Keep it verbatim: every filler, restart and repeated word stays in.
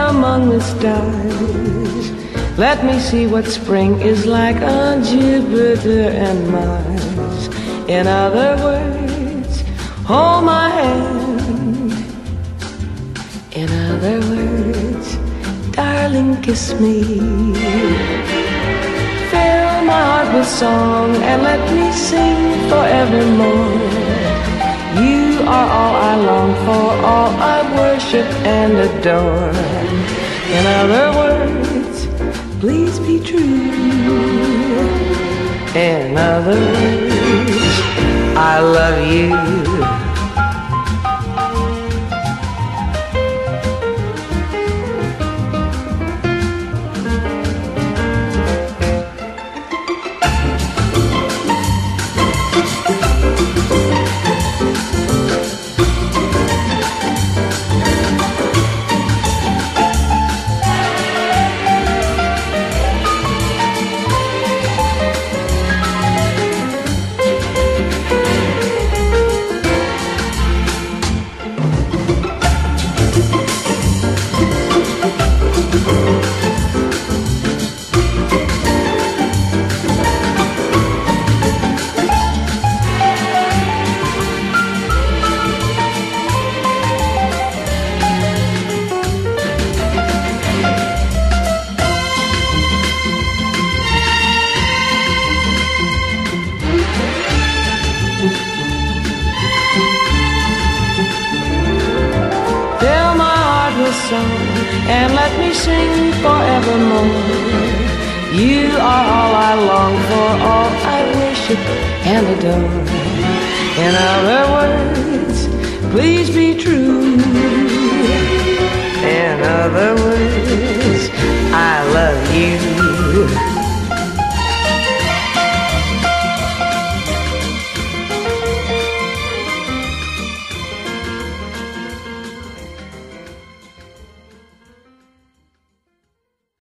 among the stars. Let me see what spring is like on Jupiter and Mars. In other words, hold my hand. In other words, darling, kiss me. Fill my heart with song and let me sing forevermore. You are all I long for, all I worship and adore. In other words, please be true. In other words, I love you. And let me sing forevermore. You are all I long for, all I worship and adore. In other words, please be true. In other words,